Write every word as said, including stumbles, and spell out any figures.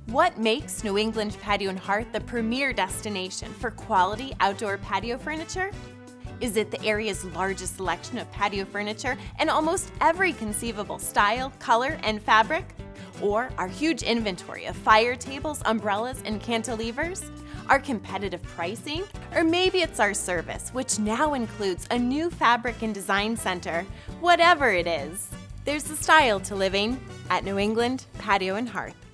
What makes New England Patio and Hearth the premier destination for quality outdoor patio furniture? Is it the area's largest selection of patio furniture in almost every conceivable style, color, and fabric? Or our huge inventory of fire tables, umbrellas, and cantilevers? Our competitive pricing? Or maybe it's our service, which now includes a new fabric and design center. Whatever it is, there's a style to living at New England Patio and Hearth.